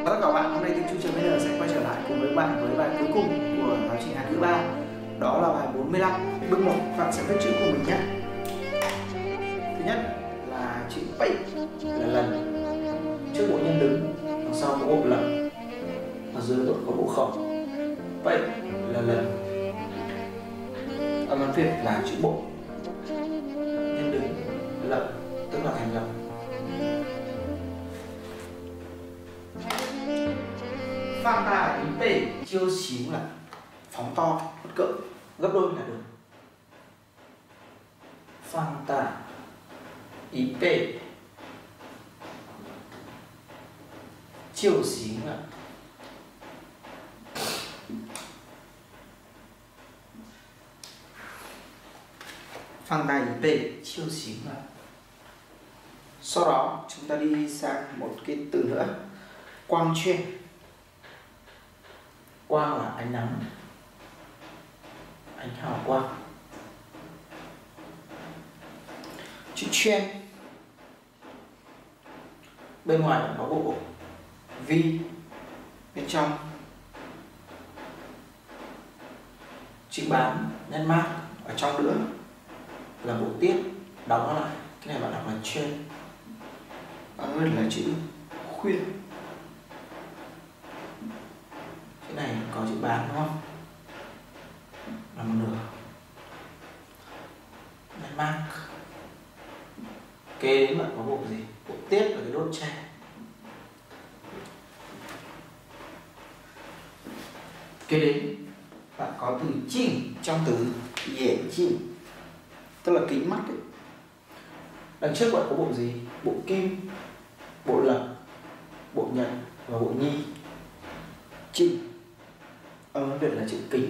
tất cả các bạn, hôm nay tiếng Trung Trường bây giờ sẽ quay trở lại cùng với bạn với bài cuối cùng của giáo trình Hàn thứ 3. Đó là bài 45. Bước 1, bạn sẽ viết chữ của mình nhé. Thứ nhất là chữ Pei là lần, trước bộ nhân đứng, đằng sau có bộ lần, ở dưới có bộ khẩu. Pei là lần. Âm Hán Việt là chữ bộ, nhân đứng, lập, tức là thành lập. Phang ta ý bể chiêu xíu là phóng to, bất cỡ, gấp đôi là được. Phang ta ý bể chiêu xíu là phang ta ý bể chiêu xíu là. Sau đó chúng ta đi sang một cái từ nữa, quang chuyên. Quang là ánh nắng, ánh hào quang. Chữ chuyên bên ngoài có bộ vi, bên trong chữ bán nhân mác, ở trong nữa là bộ tiết đóng nó lại. Cái này bạn đọc là chuyên, ở bên là chữ khuyên. Cái này có chữ bán đúng không? Là một nửa. Nhân mác. Kế đến bạn có bộ gì? Bộ tiết là cái đốt tre. Kế đến bạn có từ chinh trong từ yển chinh, tức là kính mắt ấy. Đằng trước bạn có bộ gì? Bộ kim, bộ lập, bộ nhật và bộ nhi. Chinh âm Hán Việt là chữ kính.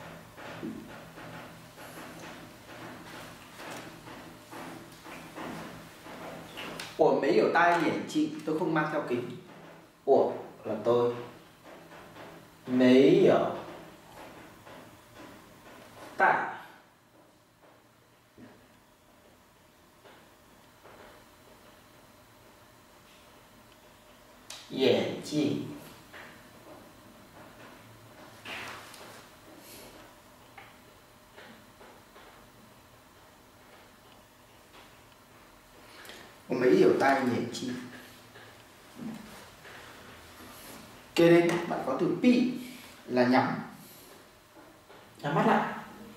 Ủa mấy hiểu tai nhỉ chị, tôi không mang theo kính. Ủa là tôi. Mấy hiểu tai眼镜. Mấy hiểu tai nhỉ chi. Kế đến bạn có từ pi là nhắm mắt lại.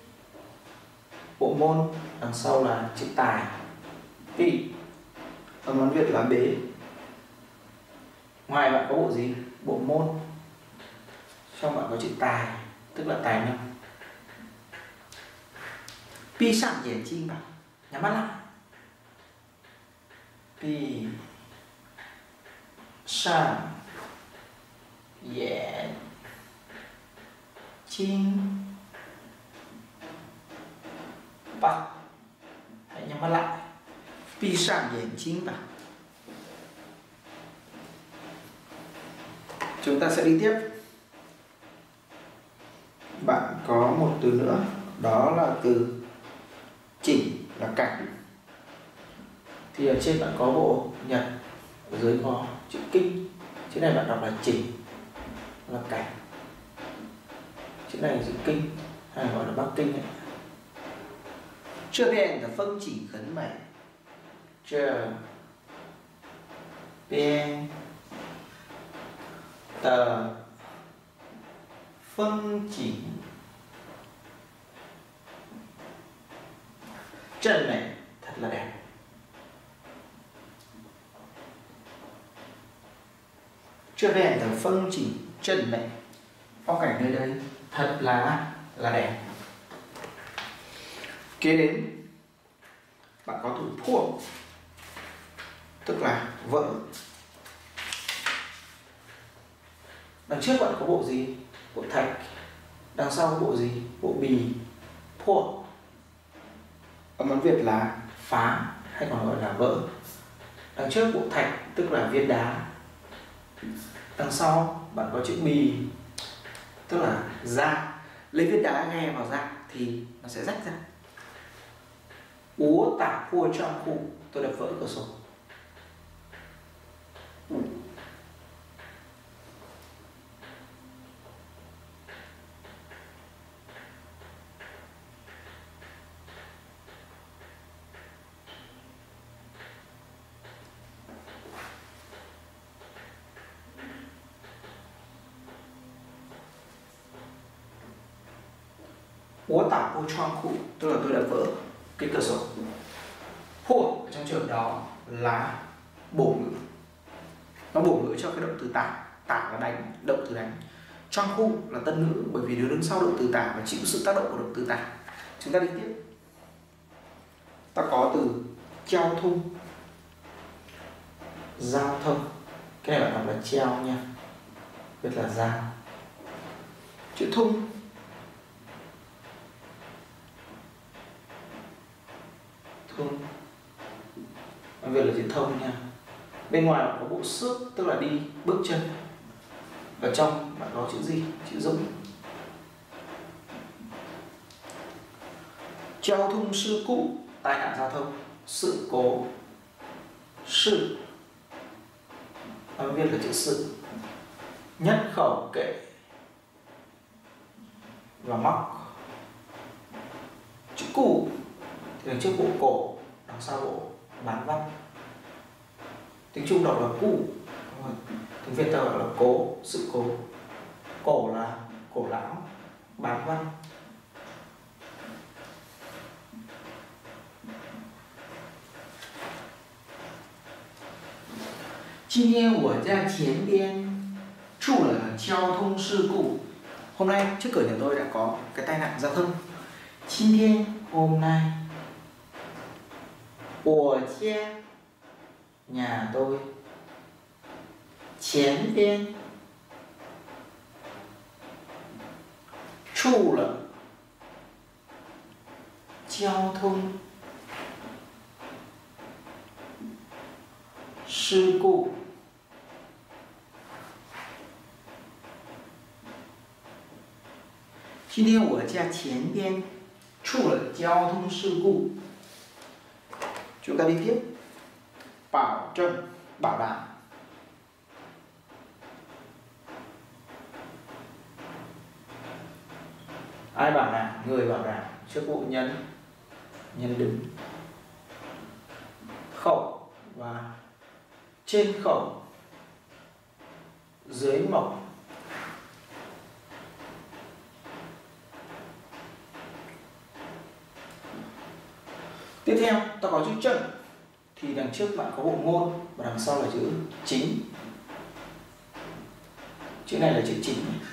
Bộ môn đằng sau là chữ tài, pi âm Hán Việt là bế. Ngoài bạn có bộ gì? Bộ môn. Trong bạn có chữ tài, tức là tài năng. Pi sẵn nhỉ chi bạn nhắm mắt lại. Pi sẵn眼睛 bạn hãy nhắm mắt lại. Pi sẵn眼睛bạn. Chúng ta sẽ đi tiếp. Bạn có một từ nữa, đó là từ chỉnh là cảnh. Thì ở trên bạn có bộ nhật, ở dưới có chữ kinh. Chữ này bạn đọc là chỉnh, là cảnh. Chữ này là chữ kinh, hay gọi là Bắc Kinh ấy. Chưa bên là phong chỉ khấn mày. Chưa bên tờ phong chỉ chân này thật là đẹp. Chưa về tờ phong chỉ chân này, phong cảnh nơi đây thật là đẹp. Kế đến bạn có từ phuộc, tức là vỡ. Đằng trước bạn có bộ gì? Bộ thạch. Đằng sau có bộ gì? Bộ bì, phuộc. Âm Hán Việt là phá hay còn gọi là vỡ. Đằng trước bộ thạch tức là viên đá. Đằng sau bạn có chữ bì, tức là da. Lấy viên đá ghe vào da thì nó sẽ rách ra. Úa tả phua trong khu, tôi đập vỡ cửa sổ. 我打破窗户, tức là tôi đã vỡ cái cửa sổ.破trong trường đó là bổ ngữ, nó bổ ngữ cho cái động từ tả. Tả là đánh, động từ đánh. Trong khu là tân ngữ, bởi vì đứa đứng sau động từ tả và chịu sự tác động của động từ tả. Chúng ta đi tiếp. Ta có từ giao thông. Giao thông, cái này bạn đọc là treo nha, viết là giao. Chữ thông, thông, bạn viết là chữ thông nha. Bên ngoài bạn có bộ xước, tức là đi, bước chân. Ở trong bạn có chữ gì? Chữ dũng. Giao thông sự故, tai nạn giao thông. Sự cố, sự, bạn viết là chữ sự. Nhất khẩu kệ và móc. Chữ cụ thì đằng trước bộ cổ, đằng sau bộ bán văn. Tiếng Trung đọc là cụ, tiếng Việt ta gọi là cố, sự cố. Cổ là cổ lão, bán văn. Hôm nay我在前边出了交通事故. Hôm nay trước cửa nhà tôi đã có cái tai nạn giao thông. Hôm nay 我家 nhà tôi 前边 出了交通事故. Hôm nay 我家前边出了交通事故. Chúng ta đi tiếp. Bảo证, bảo đảm. Ai bảo đảm? Người bảo đảm. Trước bộ nhân, nhân đứng. Khẩu và trên khẩu, dưới mộc. Tiếp theo ta có chữ trận, thì đằng trước bạn có bộ ngôn và đằng sau là chữ chính. Chữ này là chữ chính này.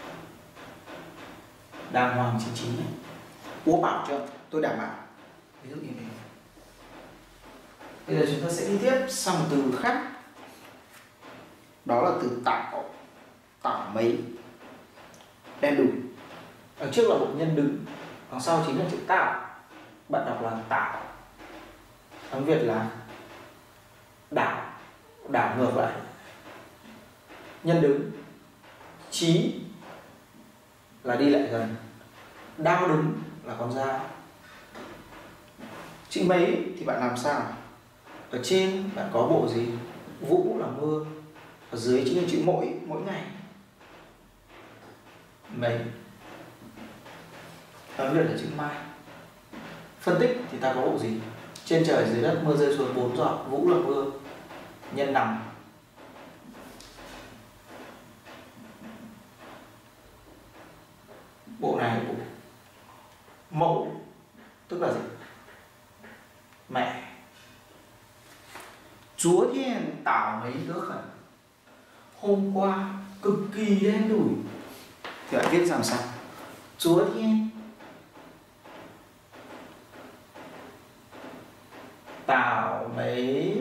Đàng hoàng chữ chính này. Bố bảo cho tôi đảm bảo. Ví dụ như thế. Bây giờ chúng ta sẽ đi tiếp sang một từ khác. Đó là từ tạo. Tạo mấy. Đen đủi. Ở trước là bộ nhân đứng, đằng sau chính là chữ tạo. Bạn đọc là tạo. Tiếng Việt là đảo, đảo ngược lại. Nhân đứng. Chí là đi lại gần. Đao đứng là con dao. Chữ mấy thì bạn làm sao? Ở trên bạn có bộ gì? Vũ là mưa. Ở dưới chính là chữ mỗi, mỗi ngày. Mấy. Tiếng Việt là chữ mai. Phân tích thì ta có bộ gì? Trên trời dưới đất mưa rơi xuống 4 giọt, vũ là mưa. Nhân nằm. Bộ này bộ mẫu, tức là gì? Mẹ. 昨天倒霉得很. Hôm qua cực kỳ đen đủi. Thì bạn viết làm sao? 昨天 倒霉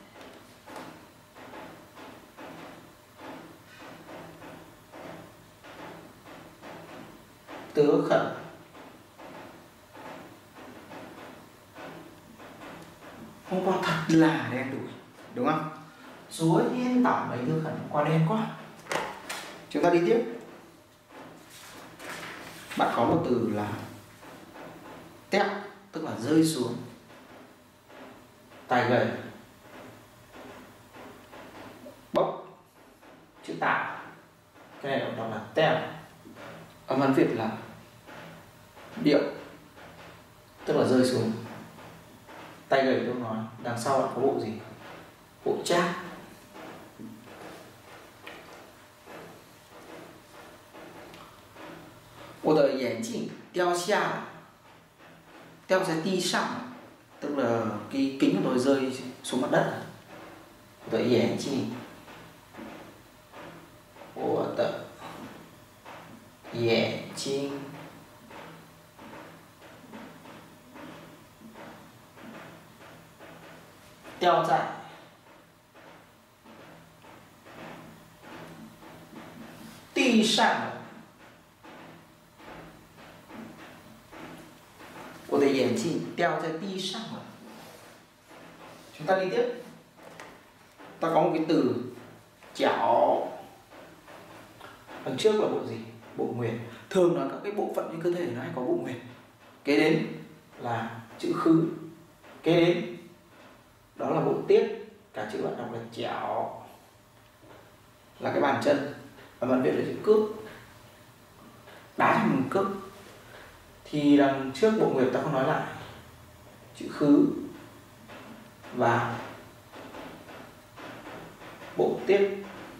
得很. Hôm qua thật là đen đủi, đúng không? 昨天倒霉得很, hôm qua đen quá. Chúng ta đi tiếp. Bạn có một từ là tép, tức là rơi xuống. Tài gầy. Bốc, chữ tạo. Cái này đọc là teo. Âm Hán Việt là điệu, tức là rơi xuống. Tay gầy tôi nói. Đằng sau lại có bộ gì? Bộ chát. Tôi 掉下掉在地上, tức là cái kính của tôi rơi xuống mặt đất. 我的眼镜掉在地上了. 我的眼镜掉在地上了. Chúng ta đi tiếp. Ta có một cái từ chảo. Đằng trước là bộ gì? Bộ nguyệt. Thường là các cái bộ phận trên cơ thể nó hay có bộ nguyệt. Kế đến là chữ khứ. Kế đến đó là bộ tiết. Cả chữ bạn đọc là chảo, là cái bàn chân, và bạn viết là chữ cước, đá cho mình cước. Thì đằng trước bộ nguyệt ta không nói lại chữ khứ và bộ tiết.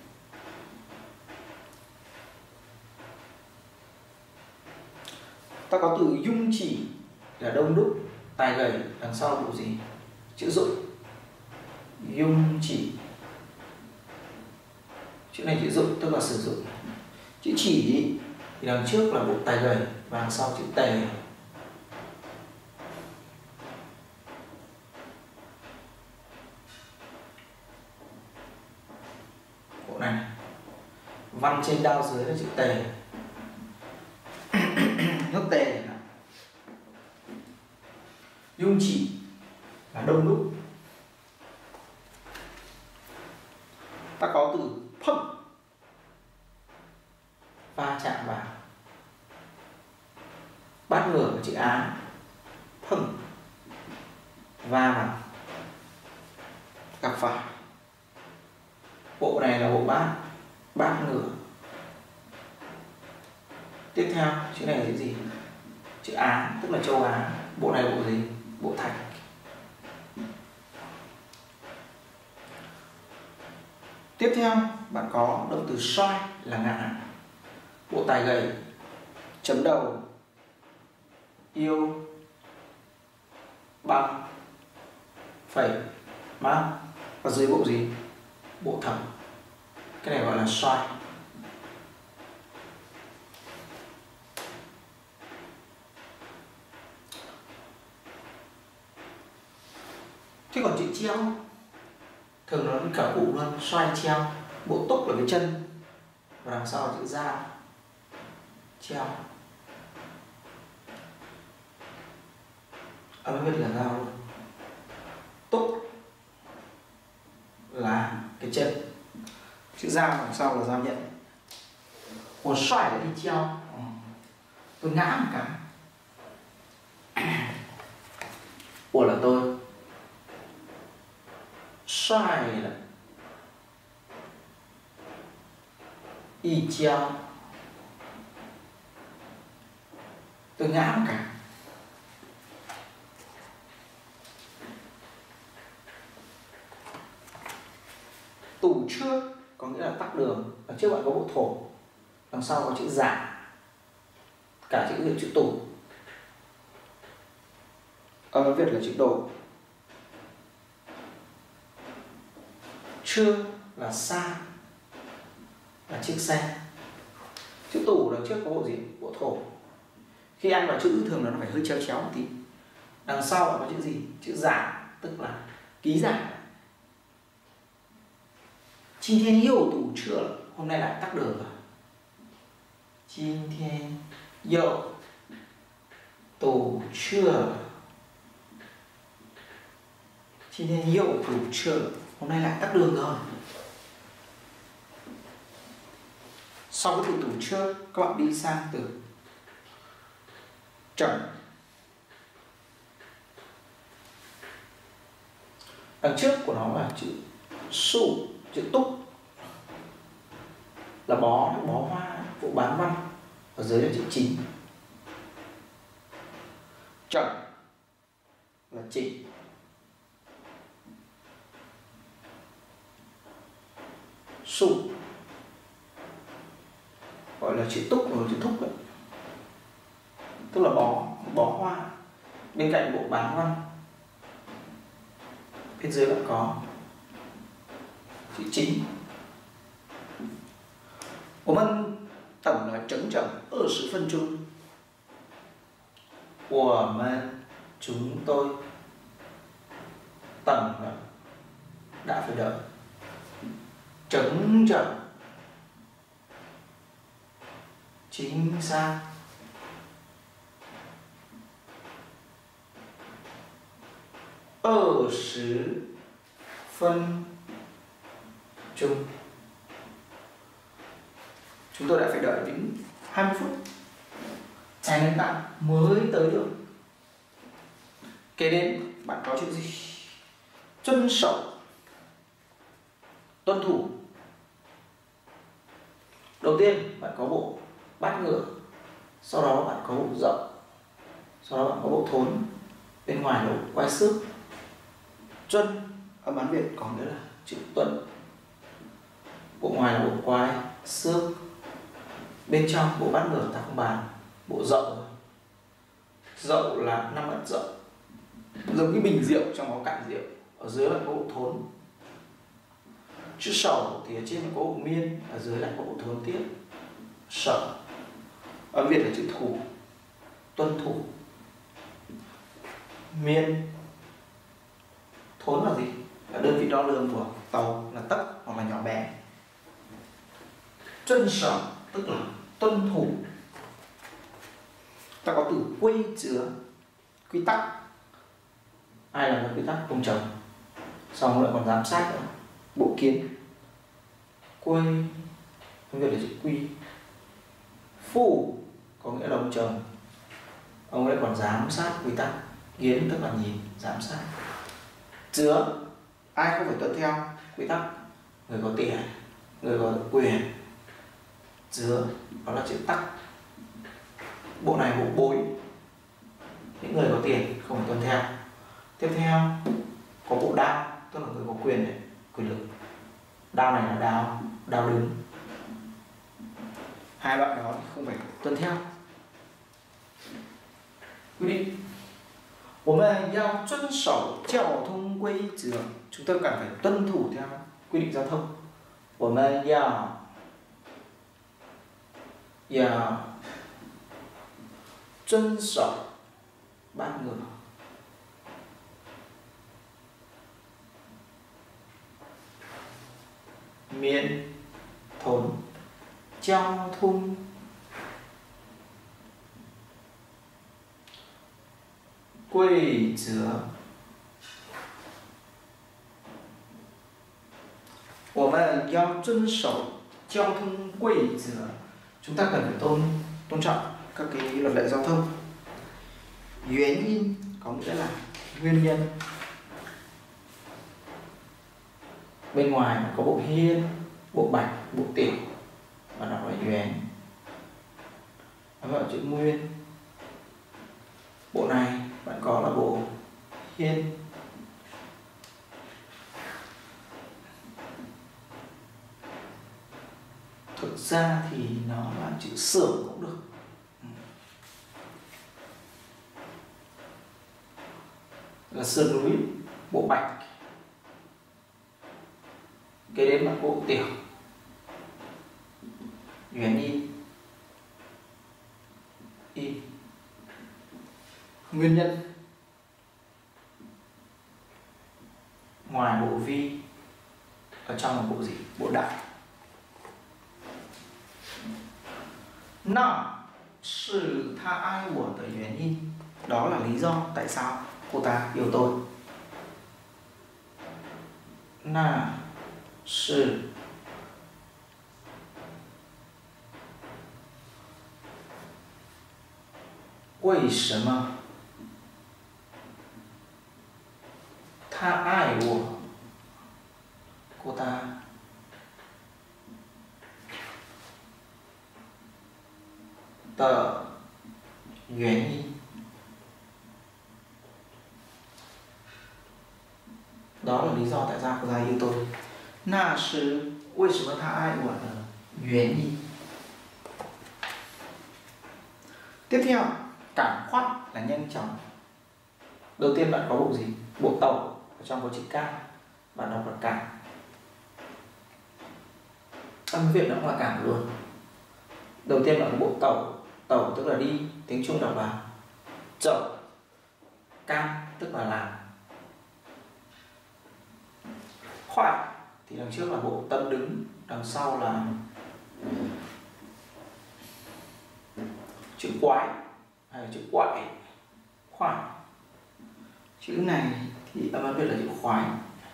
Ta có từ dung chỉ là đông đúc, tài gầy, đằng sau là bộ gì? Chữ dụng. Dung chỉ, chữ này chữ dụng tức là sử dụng. Chữ chỉ thì đằng trước là bộ tài gầy và đằng sau chữ tề. Bộ này văn trên đao dưới là chữ tề. Nước tề. Dung chỉ là đông đúc. Ta có từ phâm, va chạm vào. Bát ngửa của chữ Á, phâm, va vào, gặp phải. Bộ này là bộ bát, bát ngửa. Tiếp theo chữ này là chữ gì? Chữ Á, tức là châu Á. Bộ này là bộ gì? Bộ thạch. Tiếp theo bạn có động từ xoay là ngã. Bộ tài gầy, chấm đầu, yêu, bằng, phẩy, mang. Và dưới bộ gì? Bộ thập. Cái này gọi là xoay. Thế còn chữ treo thường nó cả cụ luôn, xoay treo. Bộ túc là cái chân và đằng sau là chữ dao, treo. Âm viết là dao luôn. Túc là cái chân, chữ dao đằng sau là dao nhận. Một xoay là đi treo. Tôi ngã một cái. Ủa là tôi xoay là y treo. Tôi ngã một cái. Tủ trước có nghĩa là tắc đường. Ở trước bạn có bộ thổ, đằng sau có chữ giả, cả chữ hiệu chữ tủ. Ở Việt là chữ đồ. Chưa là xa, là chiếc xe. Chữ tủ đằng trước có bộ gì? Bộ thổ. Khi ăn vào chữ thường là nó phải hơi chéo chéo một tí. Đằng sau là có chữ gì? Chữ giả, tức là ký giả. Chim thiên yêu tủ chưa, hôm nay lại tắc đường rồi. Chim thiên yêu tủ chưa, chim thiên yêu tủ chưa, hôm nay lại tắc đường rồi. Sau cái từ tủ chưa, các bạn đi sang từ trầm. Đằng trước của nó là chữ su, chữ túc là bó hoa, vụ bán văn. Ở dưới là chữ chính. Trầm là chỉnh. Su gọi là chữ túc và chữ thúc ấy. tức là bó hoa. Bên cạnh bộ bán văn, bên dưới bạn có chữ chính. 我们等了整整20分钟。我们 chúng tôi tầng đã phải đợi. Trấn trận chính xác. Ở十分钟. Chúng tôi đã phải đợi đến 20 phút. Ngày nên bạn mới tới được. Kế đến bạn có chữ gì? Tuân守, tuân thủ. Đầu tiên bạn có bộ bát ngựa, sau đó bạn có bộ dậu, sau đó bạn có bộ thốn, bên ngoài là bộ quai xước. Tuân âm Hán Việt có nghĩa là chữ tuân. Bộ ngoài là bộ quai xước, bên trong bộ bát ngựa ta không bàn. Bộ dậu, dậu là 5 ất dậu, giống như bình rượu trong có cạn rượu. Ở dưới là có bộ thốn. Chữ sầu thì ở trên là có bộ miên, ở dưới lại có bộ thốn tiếp. Sầu âm Việt là chữ thủ, tuân thủ. Miên, thốn là gì? Là đơn vị đo lường của tàu, là tấc hoặc là nhỏ bé. Tuân守tức là tuân thủ. Ta có từ quy chứa, quy tắc. Ai là quy tắc? Ông chồng. Xong lại còn giám sát nữa. Bộ kiến. Quy không biết là chữ quy. Phu có nghĩa là ông chồng. Ông ấy còn giám sát quy tắc. Kiến tức là nhìn, giám sát. Chứa ai không phải tuân theo quy tắc? Người có tiền, người có quyền. Chứa đó là chữ tắc. Bộ này bộ bối, những người có tiền không phải tuân theo. Tiếp theo có bộ đao, tức là người có quyền này, quyền lực. Đao này là đao đứng. Hai loại đó thì không phải tuân theo. Quy định. 我们要遵守交通规则. Chúng tôi cần phải tuân thủ theo quy định giao thông. 我们要遵守bát ngựa. Miễn thốn giao thông. Quy则. 我们要遵守交通规则. Chúng ta cần phải tôn trọng các cái luật lệ giao thông. Nguyên nhân có nghĩa là nguyên nhân. Bên ngoài có bộ hiên, bộ bạch, bộ tiểu và đọc là yuan. Nó gọi là chữ nguyên. Bộ này bạn có là bộ hiên. Thực ra thì nó là chữ xưởng cũng được. Là sườn núi, bộ bạch. Kế đến là bộ tiểu, Yuan in. Nguyên nhân. Ngoài bộ vi, ở trong là bộ gì? Bộ đại. Nà là ta ai của tờ Yuan in. Đó là lý do tại sao cô ta yêu tôi. Nà là vì sao他爱我 cô ta的原因. Đó là lý do tại sao cô ta yêu tôi. Nà là vì sao ta ai của nguyên因. Tiếp theo Cảng khoát là nhanh chóng. Đầu tiên bạn có bộ gì? Bộ tàu, ở trong có chữ cảng, bạn đọc là cảng. Âm Việt nó cũng là cảng luôn. Đầu tiên bạn có bộ tàu, tàu tức là đi, tiếng Trung đọc là chậu. Cam tức là làm. Khoại thì đằng trước là bộ tâm đứng, đằng sau là chữ quái hay là chữ quại. Khoại. Chữ này thì âm Việt là chữ khoái.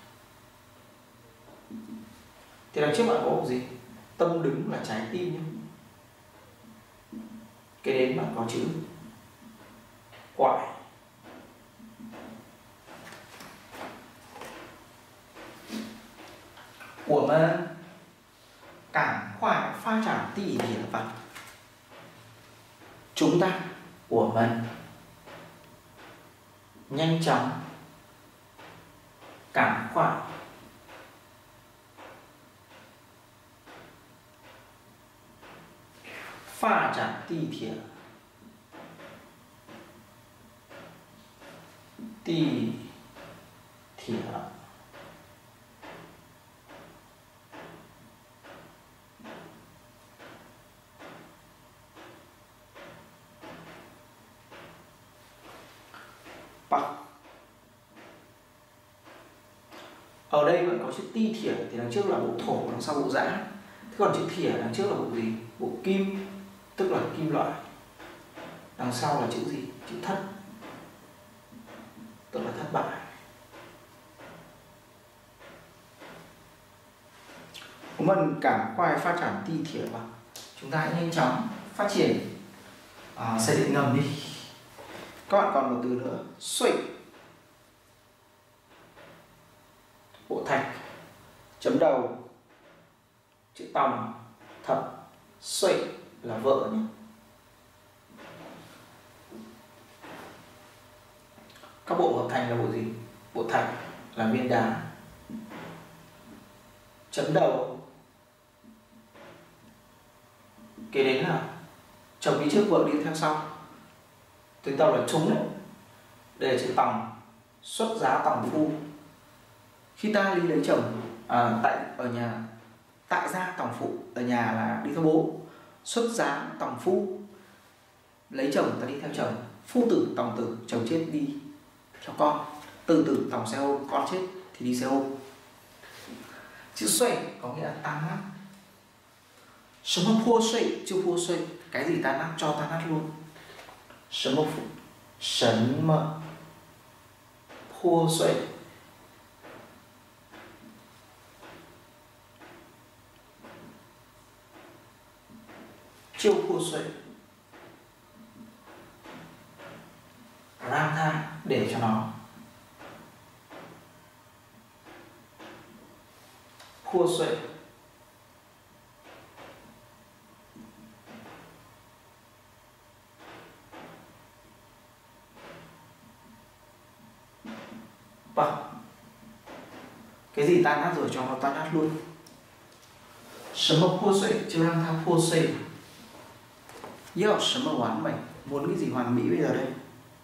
Thì đằng trước bạn có bộ gì? Tâm đứng là trái tim nhé. Kế đến bạn có chữ quại. Của mà cảng khoại pha trạm tỉ hiển vật. Chúng ta của mình nhanh chóng cảng khoại pha trạm tỉ hiển bằng. Ở đây vẫn có chữ ti thỉa thì đằng trước là bộ thổ, đằng sau bộ giã. Thế còn chữ thỉa đằng trước là bộ gì? Bộ kim, tức là kim loại. Đằng sau là chữ gì? Chữ thất, tức là thất bại. Mình cảng khoai phát triển ti thỉa vào. Chúng ta hãy nhanh chóng phát triển xây dựng ngầm đi. Các bạn còn một từ nữa, xuy. Bộ thạch, chấm đầu, chữ tòng, thập, xuy là vợ nhé. Các bộ hợp thành là bộ gì? Bộ thạch là viên đá, chấm đầu, kế đến là chồng đi trước vợ đi theo sau. Từ đầu là trúng đấy. Đây là chữ tòng, xuất giá tòng phu. Khi ta đi lấy chồng ở nhà, tại gia tòng phụ, ở nhà là đi theo bố. Xuất giá tòng phu, lấy chồng ta đi theo chồng. Phu tử tòng tử, chồng chết đi theo con. Tử tử tòng xe ôm, con chết thì đi xe ôm. Chữ xoay có nghĩa là tan nát. Sớm mà phua xoay, chưa phua xoay, cái gì tan nát cho tan nát luôn. Sớm mà phua xoay, chiêu phua xoay, ram tha để cho nó phua xoay. Vâng, cái gì tan nát rồi cho nó tan nát luôn. Sớm mà phua xoay, chưa ram tha phua xoay. Yêu sớm mà hoàn mệnh, muốn cái gì hoàn mỹ bây giờ đây.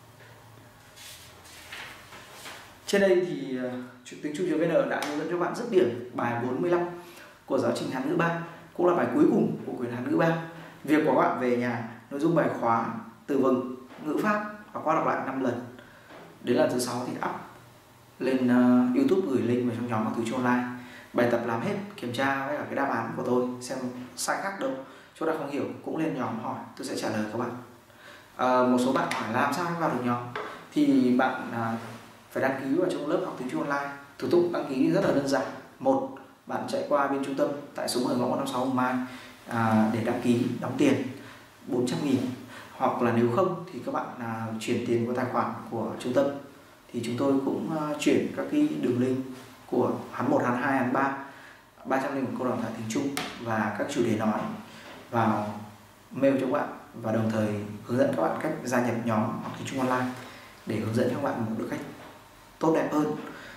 Trên đây thì tiếng Trung.vn đã hướng dẫn cho bạn dứt điểm bài 45 của giáo trình Hán ngữ 3, cũng là bài cuối cùng của quyển Hán ngữ 3. Việc của bạn về nhà, nội dung bài khóa, từ vựng, ngữ pháp và qua đọc lại 5 lần. Đến lần thứ 6 thì up lên YouTube, gửi link vào trong nhóm Học Tiếng Trung Online. Bài tập làm hết, kiểm tra với cả cái đáp án của tôi, xem sai khác đâu, chỗ nào không hiểu cũng lên nhóm hỏi, tôi sẽ trả lời các bạn. Một số bạn hỏi làm sao vào được nhóm, thì bạn phải đăng ký vào trong lớp Học Tiếng Trung Online. Thủ tục đăng ký rất là đơn giản. Một, bạn chạy qua bên trung tâm tại số 10 ngõ 156 Hồng Mai để đăng ký, đóng tiền 400.000. Hoặc là nếu không thì các bạn chuyển tiền qua tài khoản của trung tâm, thì chúng tôi cũng chuyển các cái đường link của Hán 1, Hán 2, Hán 3, 301 câu đào tạo tiếng Trung và các chủ đề nói vào mail cho các bạn, và đồng thời hướng dẫn các bạn cách gia nhập nhóm Học Tiếng Trung Online để hướng dẫn cho các bạn một được cách tốt đẹp hơn.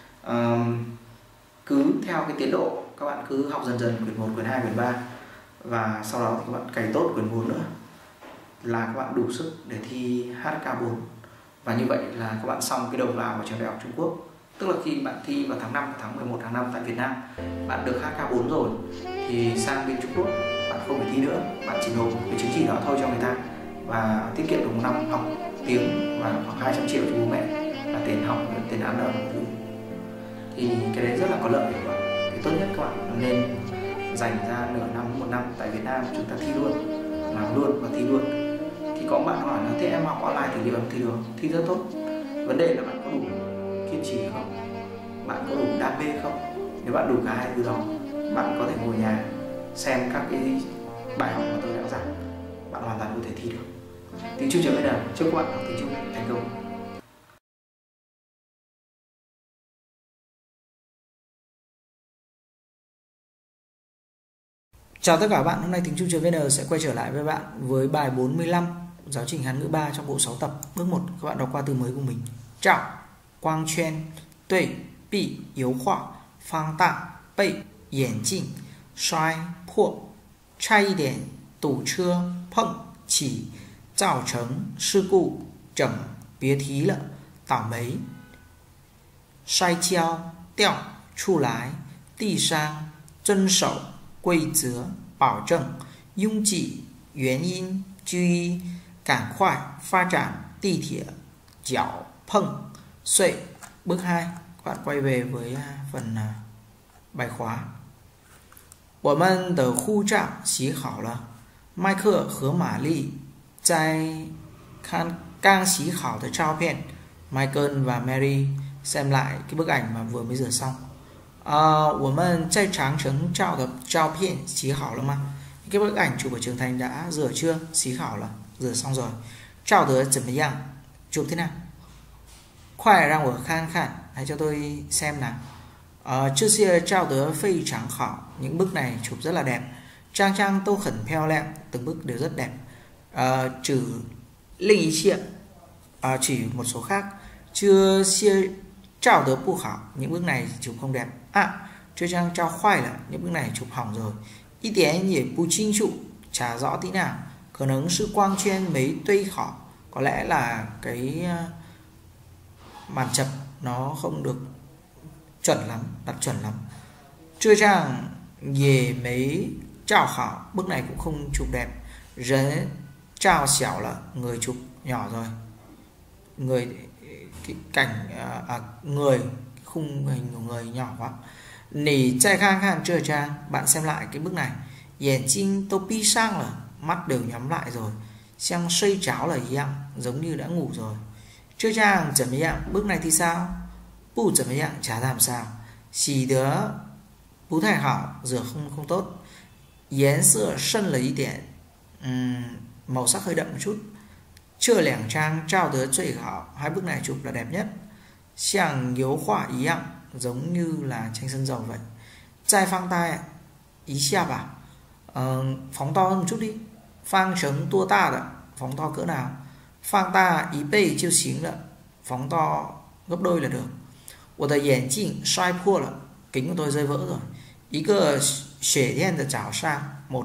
Cứ theo cái tiến độ, các bạn cứ học dần dần quyển 1, quyển 2, quyển 3, và sau đó thì các bạn cày tốt quyển 4 nữa. là các bạn đủ sức để thi HSK4. Và như vậy là các bạn xong cái đầu vào của trường đại học Trung Quốc. Tức là khi bạn thi vào tháng 5, tháng 11, tháng 5 tại Việt Nam, bạn được HSK4 rồi, thì sang bên Trung Quốc bạn không phải thi nữa, bạn chỉ nộp cái chứng chỉ đó thôi cho người ta và tiết kiệm được một năm học tiếng và khoảng 200 triệu cho bố mẹ là tiền học, tiền ăn ở. Thì cái đấy rất là có lợi các bạn. Thì tốt nhất các bạn nên dành ra nửa năm, một năm tại Việt Nam chúng ta thi luôn, làm luôn và thi luôn. Thì có bạn hỏi là thế em học online thì liệu em thi được? Thi rất tốt. Vấn đề là bạn có đủ kiên trì không? Bạn có đủ đam mê không? Nếu bạn đủ cả hai thứ đó, bạn có thể ngồi nhà xem các cái bài học mà tôi đã giảng, bạn hoàn toàn có thể thi được. Tiếng Trung VN, chúc các bạn học tiếng Trung thành công. Chào tất cả các bạn, hôm nay Tiếng Trung VN sẽ quay trở lại với bạn với bài 45 giáo trình Hán ngữ 3 trong bộ 6 tập. Bước 1, các bạn đọc qua từ mới của mình. Trạo, quang圈, 对比油画，放大背眼镜，摔破，差一点堵车碰起，造成事故整，别提了，倒霉。摔跤掉出来，地上遵守规则，保证拥挤原因之一，赶快发展地铁脚碰碎. Bước 2, các bạn quay về với phần bài khóa. 我们的护照洗好了，麦克和玛丽在看刚洗好的照片. Michael và Mary xem lại cái bức ảnh mà vừa mới rửa xong. 我们在长城照的照片洗好了吗? Cái bức ảnh chụp ở Trường Thành đã rửa chưa? Xí khảo là rửa xong rồi. 照得怎么样? Chụp thế nào? 快让我看看, hãy cho tôi xem nào. 这些照得非常好, những bức này chụp rất là đẹp. 张张都很漂亮, từng bức đều rất đẹp. trừ另一些, chỉ một số khác. 这些照得不好, những bức này chụp không đẹp. 这张照坏了, những bức này chụp hỏng rồi. 一点也不清楚, chả rõ tí nào. 可能是光圈没对好, có lẽ là cái màn chập nó không được chuẩn lắm, đặt chuẩn lắm. 这张也没照好, bức này cũng không chụp đẹp. 人照小了, người chụp nhỏ rồi. Người cái cảnh người khung hình của người nhỏ quá. 你再看看这张, bạn xem lại cái bức này. 眼睛都闭上了, mắt đều nhắm lại rồi. 像睡着了一样, giống như đã ngủ rồi. 这张怎么样? Bức này thì sao? 不怎么样, chả làm sao. 洗得不太好, rửa không tốt. 颜色深了一点, màu sắc hơi đậm một chút. 这两张照得最好, hai bức này chụp là đẹp nhất. 像油画一样, giống như là tranh sơn dầu vậy. 再放大一下吧, phóng to hơn một chút đi. 方程多大的, phóng to cỡ nào. 放大1倍就行了, phóng to gấp đôi là được. 我的眼镜摔破了, kính của tôi rơi vỡ rồi. 一个雪天的早上, một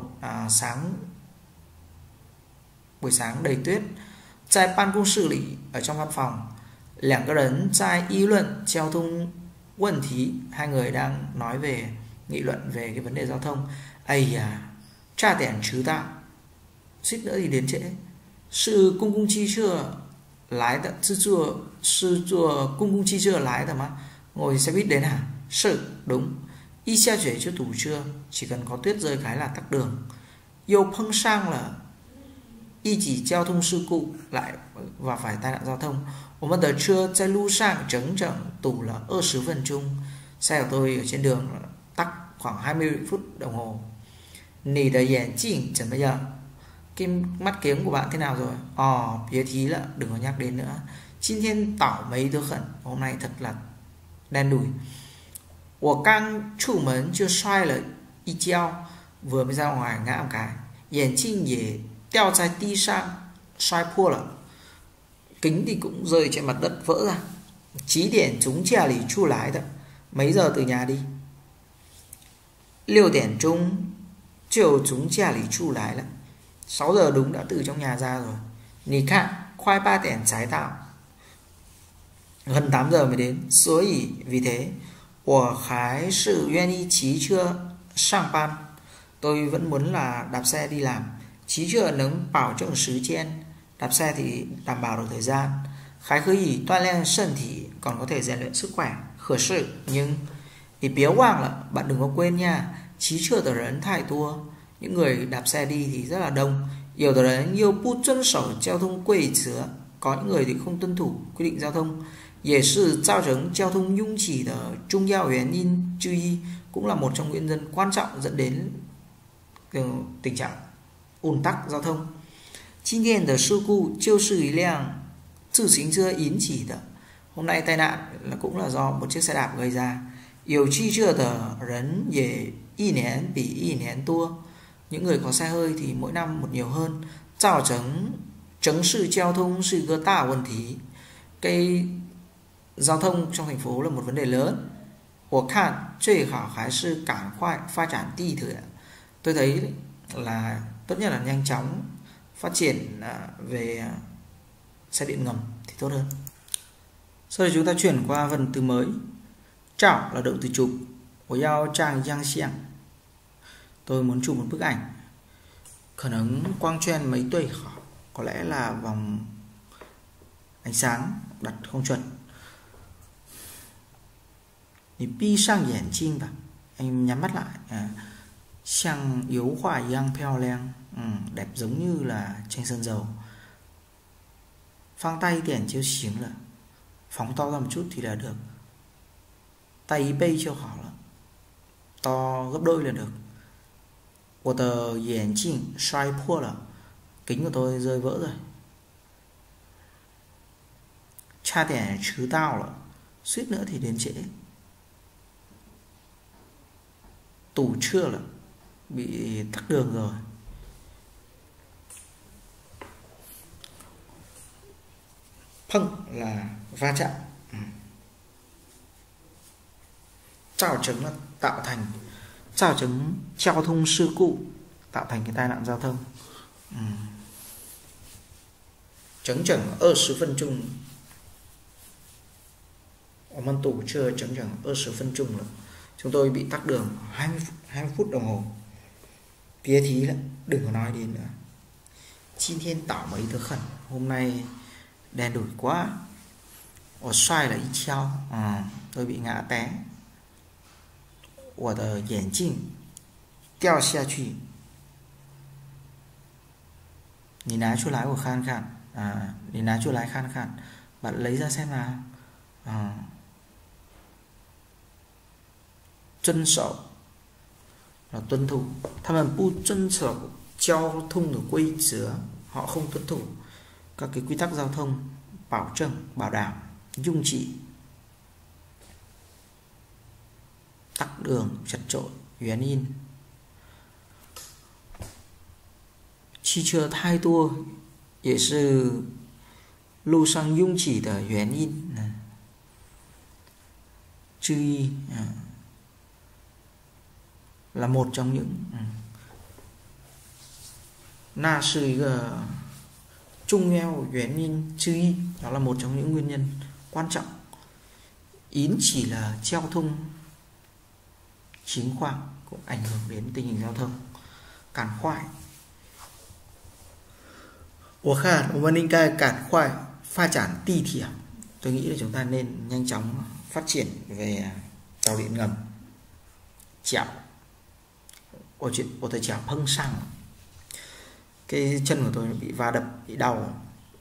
buổi sáng đầy tuyết. 在办公室里, ở trong văn phòng. 两个人在议论交通问题, hai người đang nói về nghị luận về cái vấn đề giao thông. 哎呀, 差点迟到, suýt nữa thì đến trễ. 是公共汽车来的, 是坐公共汽车来的吗? Ngồi xe buýt đến hả? 是, đúng. 一下雪就堵车, chỉ cần có tuyết rơi cái là tắc đường. 又碰上了一起交通事故, lại và phải tai nạn giao thông. 我们的车在路上整整堵了20分钟. Xe của tôi ở trên đường tắc khoảng 20 phút đồng hồ. 你的眼镜怎么样? Cái mắt kiếng của bạn thế nào rồi?别提了, đừng có nhắc đến nữa. 今天倒霉得很, hôm nay thật là đen đủi. 我刚出门就摔了一跤, vừa mới ra ngoài ngã một cái. 眼镜也掉在地上, 摔破了. Kính thì cũng rơi trên mặt đất vỡ ra. 几点从家里出来的? Mấy giờ từ nhà đi? 6点钟就从家里出来了. 6 giờ đúng đã từ trong nhà ra rồi. Nì khạn khoai 3 点 trái tạo. Gần 8 giờ mới đến. Vì thế, 我还是愿意骑车上班. Tôi vẫn muốn là đạp xe đi làm. 骑车能保证时间. Đạp xe thì đảm bảo được thời gian. 还可以锻炼身体, còn có thể rèn luyện sức khỏe. 可是 nhưng 你别忘了, bạn đừng có quên nha. 骑车的人太多. Những người đạp xe đi thì rất là đông. 有的人又不遵守交通规则. Có những người thì không tuân thủ quy định giao thông. 也是造成交通拥挤的重要原因之一, cũng là một trong nguyên nhân quan trọng dẫn đến tình trạng ùn tắc giao thông. 今天的事故就是一辆自行车引起的. Hôm nay tai nạn cũng là do một chiếc xe đạp gây ra. 有汽车的人也一年比一年多. Những người có xe hơi thì mỗi năm một nhiều hơn. 造成城市交通是一个大问题. Cái giao thông trong thành phố là một vấn đề lớn. 我看最好还是赶快发展地铁. Tôi thấy là tốt nhất là nhanh chóng phát triển về xe điện ngầm thì tốt hơn. Sau đây chúng ta chuyển qua phần từ mới. Trảo là động từ chụp. 我要照一张相. Tôi muốn chụp một bức ảnh. 可能光圈没对好. Có lẽ là vòng ánh sáng đặt không chuẩn. 你闭上眼睛吧. Anh nhắm mắt lại. 像油画一样漂亮. Đẹp giống như là tranh sơn dầu. 放大一点就行了. Phóng to ra một chút thì là được. 大一倍就好了. To gấp đôi là được. 我的眼镜摔破了. Kính của tôi rơi vỡ rồi. 差点迟到了. Suýt nữa thì đến trễ. Tủ trưa là bị tắc đường rồi. Phăng là va chạm. Tạo chứng là tạo thành. Tạo chứng giao thông sự故, tạo thành cái tai nạn giao thông. 整整20分钟. 我们堵车整整20分钟了. Chúng tôi bị tắc đường 20 phút đồng hồ. Phía thí là đừng có nói đến nữa. 今天倒霉得很. Hôm nay đen đủi quá. 我摔了一跤. Tôi bị ngã té. 我的眼镜掉下去. 你拿出来我看看. 你拿出来看看. Bạn lấy ra xem nào. 遵守 là tuân thủ. 他们不遵守交通的规则. Họ không tuân thủ các cái quy tắc giao thông. Bảo证, bảo đảm. Dung chỉ, tắc đường, chật chội. 原因 汽车太多也是路上拥挤的原因之一. Là một trong những. 那是一个重要原因之一. Đó là một trong những nguyên nhân quan trọng. 引起了交通情况, cũng ảnh hưởng đến tình hình giao thông. Cản khoai. 我看我们应该赶快发展地铁. Tôi nghĩ là chúng ta nên nhanh chóng phát triển về tàu điện ngầm. Chảo. 我的脚碰上. Cái chân của tôi bị va đập, bị đau.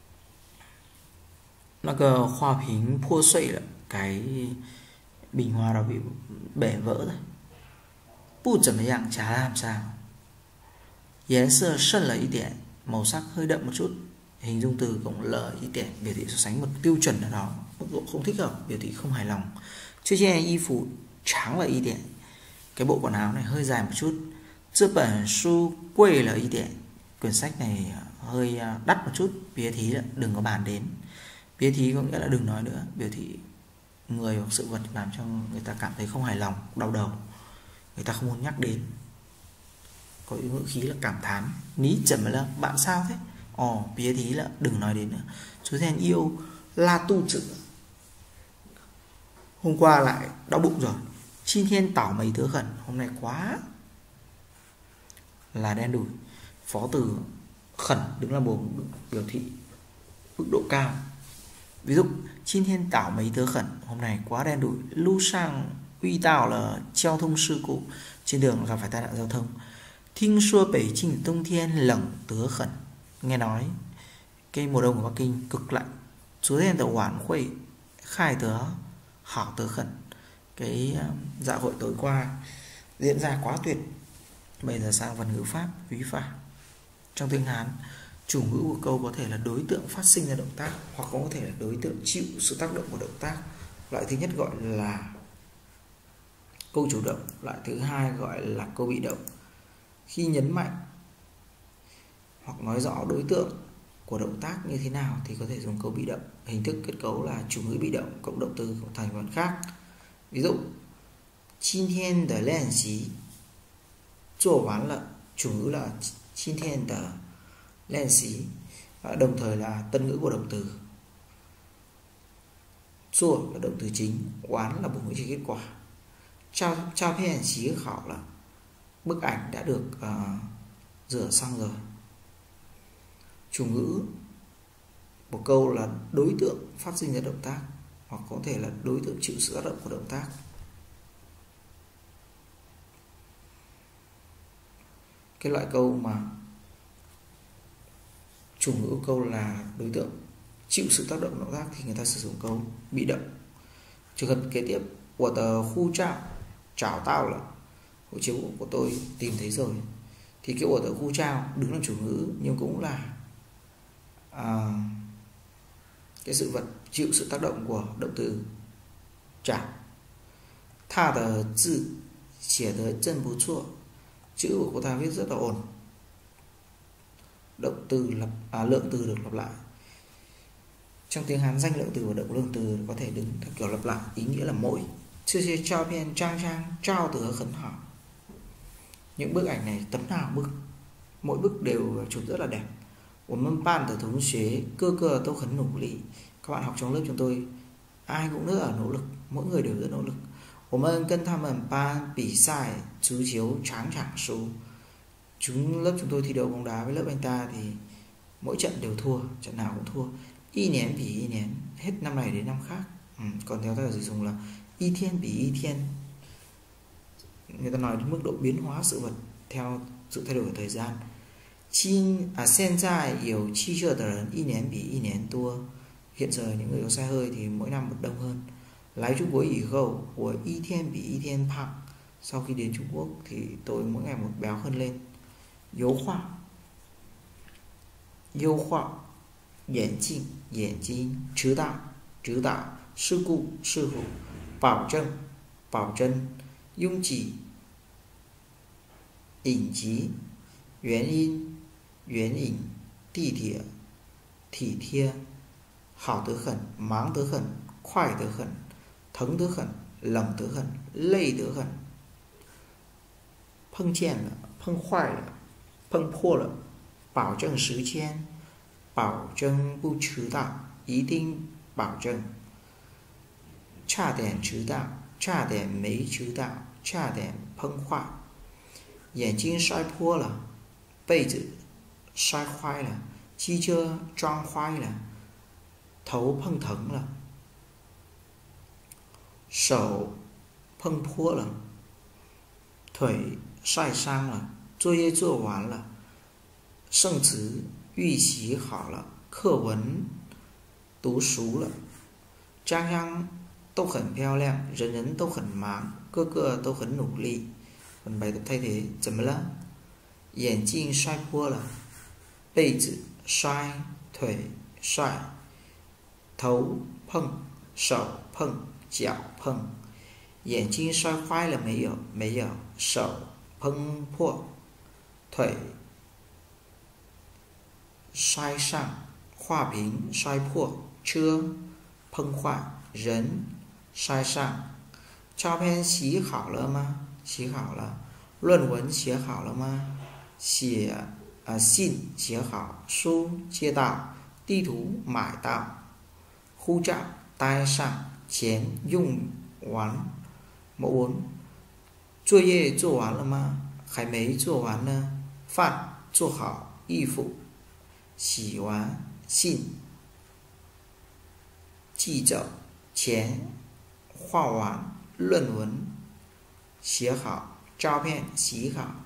那个花瓶破碎了. Cái bình hoa đó bị bể vỡ rồi. 不怎么样, chả làm sao. 颜色深了一点. Màu sắc hơi đậm một chút. Hình dung từ cũng lờ ý điểm, biểu thị so sánh một tiêu chuẩn nào đó, mức độ không thích hợp, biểu thị không hài lòng. Trước trên y phục trắng là ý điểm. Cái bộ quần áo này hơi dài một chút. This bản su quê là ý điểm. Quyển sách này hơi đắt một chút. Bía thí là đừng có bàn đến. Bía thí có nghĩa là đừng nói nữa, biểu thị người hoặc sự vật làm cho người ta cảm thấy không hài lòng, đau đầu, người ta không muốn nhắc đến. có ngữ khí là cảm thán. Ní chậm là bạn sao thế? Bía thí là đừng nói đến nữa. Chú Then yêu la tu chữ. Hôm qua lại đau bụng rồi. Chi thiên tảo mấy thứ khẩn. Hôm nay quá là đen đủi. Phó từ khẩn đứng là bộ biểu thị mức độ cao. Ví dụ Chi thiên tảo mấy thứ khẩn. Hôm nay quá đen đủi. Lưu sang uy tạo là giao thông sự故. Trên đường gặp phải tai nạn giao thông. Thinh xua北京冬天冷得很. Nghe nói cái mùa đông của Bắc Kinh cực lạnh. Chú Thiên tàu Hoản Khuây khai tớ hảo tớ khẩn. Cái dạ hội tối qua diễn ra quá tuyệt. Bây giờ sang phần ngữ pháp, ví phả. Trong tiếng Hán, chủ ngữ của câu có thể là đối tượng phát sinh ra động tác, hoặc cũng có thể là đối tượng chịu sự tác động của động tác. Loại thứ nhất gọi là câu chủ động, loại thứ hai gọi là câu bị động. Khi nhấn mạnh hoặc nói rõ đối tượng của động tác như thế nào thì có thể dùng câu bị động. Hình thức kết cấu là chủ ngữ bị động cộng động từ cộng thành phần khác. Ví dụ, 今天的练习做完了, chủ ngữ là 今天的练习, đồng thời là tân ngữ của động từ. 做 là động từ chính, 完 là bộ ngữ chỉ kết quả. 照片洗好了, bức ảnh đã được rửa xong rồi. Chủ ngữ một câu là đối tượng phát sinh ra động tác, hoặc có thể là đối tượng chịu sự tác động của động tác. Cái loại câu mà chủ ngữ của câu là đối tượng chịu sự tác động động tác thì người ta sử dụng câu bị động. Trường hợp kế tiếp, 我的护照找到了, hộ chiếu của tôi tìm thấy rồi. Thì cái 我的护照đứng làm chủ ngữ nhưng cũng là cái sự vật chịu sự tác động của động từ trả. 他的字写得真不错, chữ của cô ta viết rất là ổn. Động từ lượng từ được lặp lại. Trong tiếng Hán, danh lượng từ và động lượng từ có thể đứng theo kiểu lặp lại, ý nghĩa là mỗi. 这些照片张张照得很好. Những bức ảnh này tấm nào bức, mỗi bức đều chụp rất là đẹp. 我们班的同学个个都很努力. Các bạn học trong lớp chúng tôi ai cũng rất là nỗ lực, mỗi người đều rất nỗ lực. 我们跟他们班比赛足球场场输. Lớp chúng tôi thi đấu bóng đá với lớp anh ta thì mỗi trận đều thua, trận nào cũng thua. Y nén vì y nén, hết năm này đến năm khác. Còn theo ta sử dụng là y thiên vì y thiên. Người ta nói đến mức độ biến hóa sự vật theo sự thay đổi của thời gian. 现在有汽车的人一年比一年多. Hiện giờ những người có xe hơi thì mỗi năm một đông hơn. 来中国以后我一天比一天胖. Sau khi đến Trung Quốc thì tôi mỗi ngày một béo hơn lên. 优化 眼镜 眼睛 指导 事故 事故 保证 拥挤 隐疾 原因 地铁 体贴 好得很 忙得很 快得很 疼得很 冷得很 累得很 碰见了 碰坏了 碰破了 保证时间 保证不迟到 一定保证 差点迟到 差点没迟到 差点碰坏 眼睛摔破了 被子摔坏了 汽车撞坏了 头碰疼了 手碰破了 腿晒伤了 作业做完了 圣词预习好了 课文读熟了 张张都很漂亮 人人都很忙 个个都很努力. Phần bài tập thay thế. 怎么了 眼镜摔破了 被子摔 腿摔 头碰 手碰 脚碰 眼睛摔坏了没有 没有 手碰破 腿摔上 画屏摔破 车碰坏 人摔上 照片洗好了吗 洗好了 论文写好了吗信写好，书接到，地图买到，护照带上，钱用完。Mẫu 4. 作业做完了吗？还没做完呢。饭做好，衣服洗完，信寄走，钱画完，论文写好，照片洗好。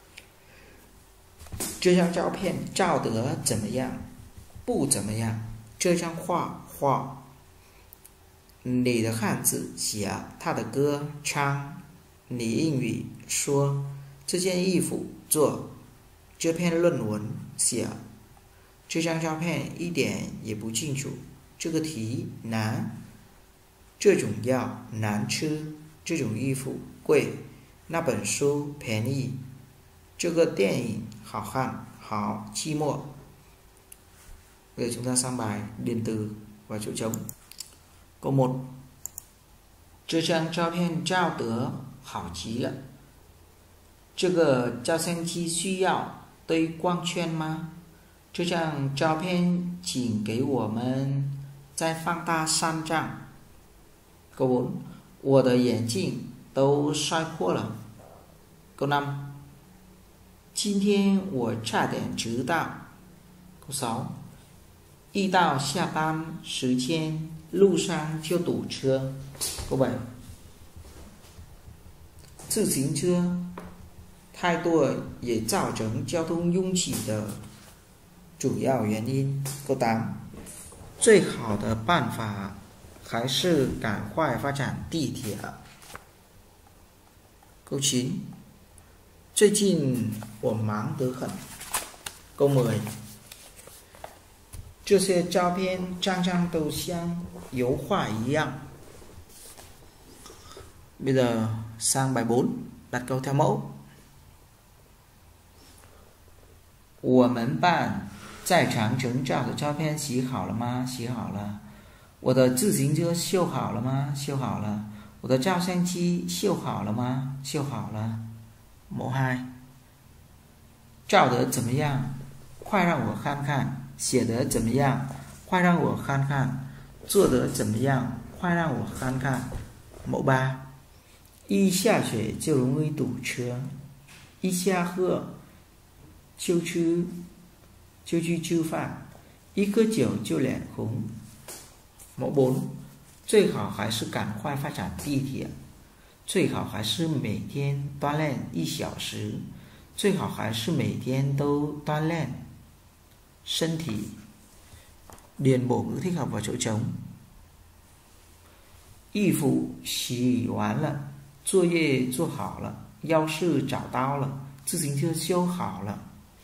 这张照片照得怎么样？不怎么样。这张画画，你的汉字写，他的歌唱，你英语说，这件衣服做，这篇论文写，这张照片一点也不清楚，这个题难，这种药难吃，这种衣服贵，那本书便宜，这个电影好看，好寂寞. Bây giờ chúng ta sang bài điền từ và chỗ trống. Câu 1. 这张照片照得好极了。这个照相机需要对光圈吗？这张照片请给我们再放大3张。Câu 4. 我的眼镜都摔破了。Câu 5. 今天我差点迟到。Câu 6. 一到下班时间，路上就堵车。Câu 7. 自行车太多也造成交通拥挤的主要原因。Câu 8. 最好的办法还是赶快发展地铁。Câu 9. 最近我忙得很。Câu 10. 这些照片张张都像油画一样. Bây giờ sang bài 4, đặt câu theo mẫu. 我们班在长城照的照片洗好了吗？洗好了。我的自行车修好了吗？修好了。我的照相机修好了吗？修好了。Mẫu 2. 照得怎么样？快让我看看。写得怎么样？快让我看看。做得怎么样？快让我看看。Mẫu 3. 一下雪就容易堵车，一下课就去吃饭，一喝酒就脸红。Mẫu 4. 最好还是赶快发展地铁，最好还是每天锻炼1小时，最好还是每天都锻炼身体. Điền bổ ngữ thích hợp vào chỗ trống. 衣服洗完了，作业做好了，钥匙找到了，自行车修好了，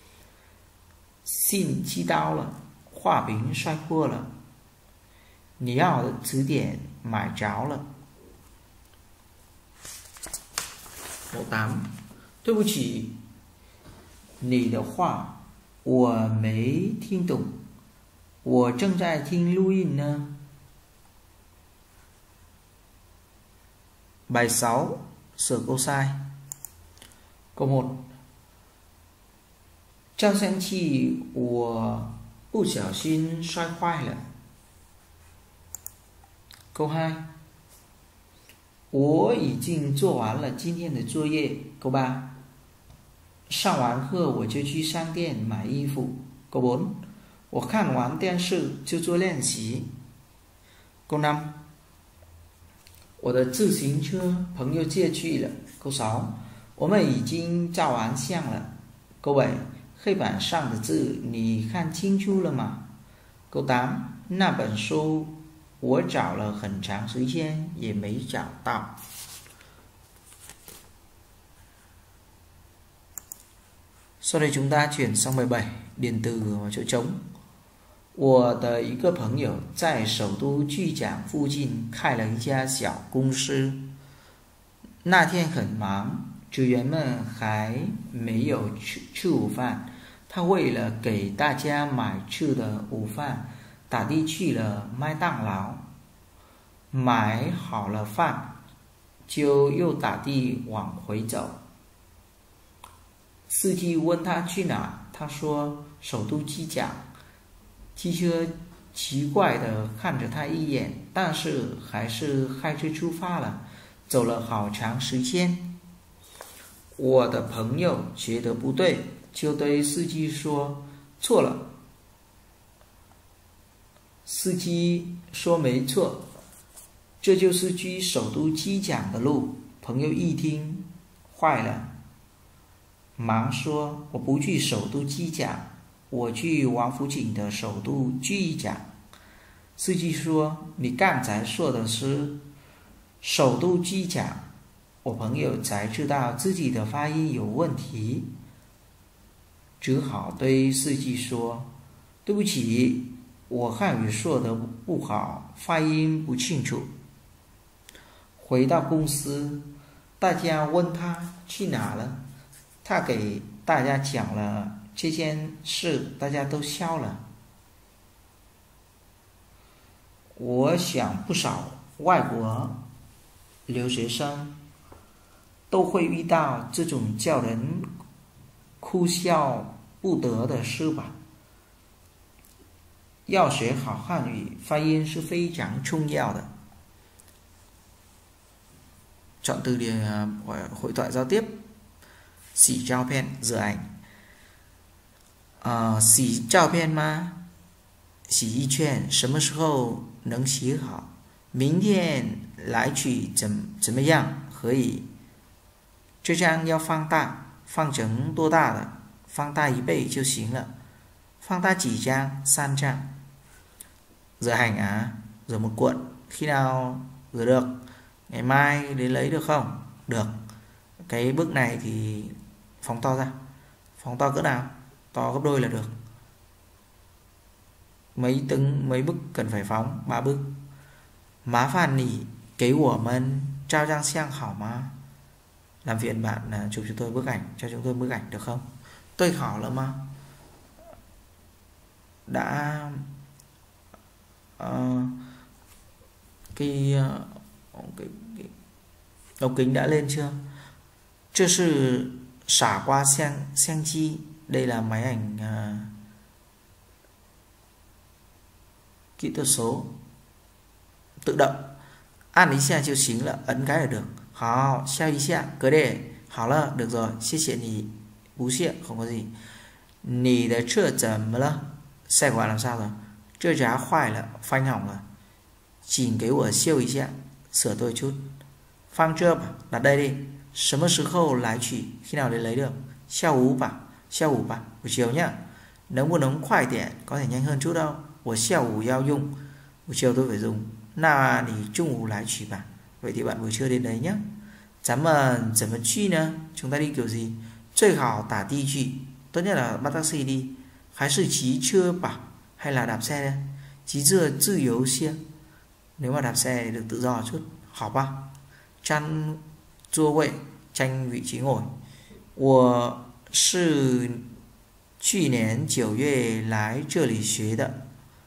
信寄到了，画饼摔破了，你要的词典买着了。Mẫu 8. 对不起，你的话我没听懂，我正在听录音呢。Bài 6. Sửa câu sai. Câu 1. 照相机我不小心摔坏了。Câu 2. 我已经做完了今天的作业。Câu 3. 上完课我就去商店买衣服。Câu 4. 我看完电视就做练习。Câu 5. 我的自行车朋友借去了。Câu 6. 我们已经照完相了。Câu 7. 黑板上的字你看清楚了吗？ Câu 8. 那本书我找了很长时间也没找到。Sau đây chúng ta chuyển sang bài 7, điền từ vào chỗ trống. 我的一个朋友在首都巨港附近开了一家小公司。那天很忙，职员们还没有吃午饭。他为了给大家买吃的午饭，打的去了麦当劳，买好了饭，就又打的往回走。 司机问他去哪，他说首都机场。汽车奇怪地看着他一眼，但是还是开车出发了，走了好长时间。我的朋友觉得不对，就对司机说错了。司机说没错，这就是去首都机场的路。朋友一听坏了，忙说我不去首都机场，我去王府井的首都机场。司机说你刚才说的是首都机场。我朋友才知道自己的发音有问题，只好对司机说对不起，我汉语说的不好，发音不清楚。回到公司，大家问他去哪了，他给大家讲了这件事，大家都笑了。我想不少外国留学生都会遇到这种叫人哭笑不得的事吧。要学好汉语，发音是非常重要的。Chọn từ điển hội thoại giao tiếp. Xỉ照片 rửa ảnh. Xỉ照片吗？洗一圈，什么时候能洗好？明天来取怎么样？可以。这张要放大，放成多大的？放大1倍就行了。放大几张？3张。Rửa hành á, rửa một cuộn, khi nào rửa được? Ngày mai đến lấy được không? Được. Cái bước này thì phóng to ra. Phóng to cỡ nào? To gấp đôi là được. Mấy bức cần phải phóng? 3 bức. Má phản nỉ, kế của mình trao trang xem hảo mà. Làm phiền bạn chụp cho tôi bức ảnh, cho chúng tôi bức ảnh được không? Tôi hảo lắm mà. Đã cái ống kính đã lên chưa? 这是傻瓜相机, đây là máy ảnh kỹ thuật số tự động.按一下就行了, ấn cái là được. 好，笑一下，可以，好了，được rồi，谢谢你，不谢，không có gì。你的车怎么了？ xe của bạn làm sao rồi? 这闸坏了，phanh hỏng rồi，请给我修一下，sửa tôi chút。放这吧，đặt đây đi。什么时候来取？ khi nào đến lấy được? 下午吧，下午吧，buổi chiều nhá。能不能快点？ có thể nhanh hơn chút đâu？ 我下午要用， buổi chiều tôi phải dùng。那你中午来取吧。 Vậy thì bạn buổi trưa đến đấy nhé.咱们怎么去呢? Chúng ta đi kiểu gì? 最好打的去, tốt nhất là bắt taxi đi. 还是骑车吧, hay là đạp xe đây? 骑车自由些. Nếu mà đạp xe thì được tự do chút. 好吧. 占座位, tranh vị trí ngồi. 我是去年9月来这里学的.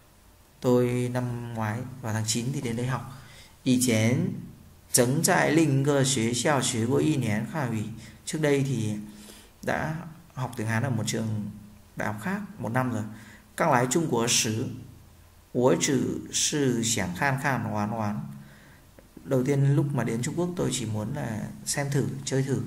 Tôi năm ngoái vào tháng 9 thì đến đây học. 以前曾在另一个学校学过1年汉语. Trước đây thì đã học tiếng Hán ở một trường đại học khác 1 năm rồi. 刚来中国时我只是想看看玩玩. Đầu tiên lúc mà đến Trung Quốc tôi chỉ muốn là xem thử, chơi thử.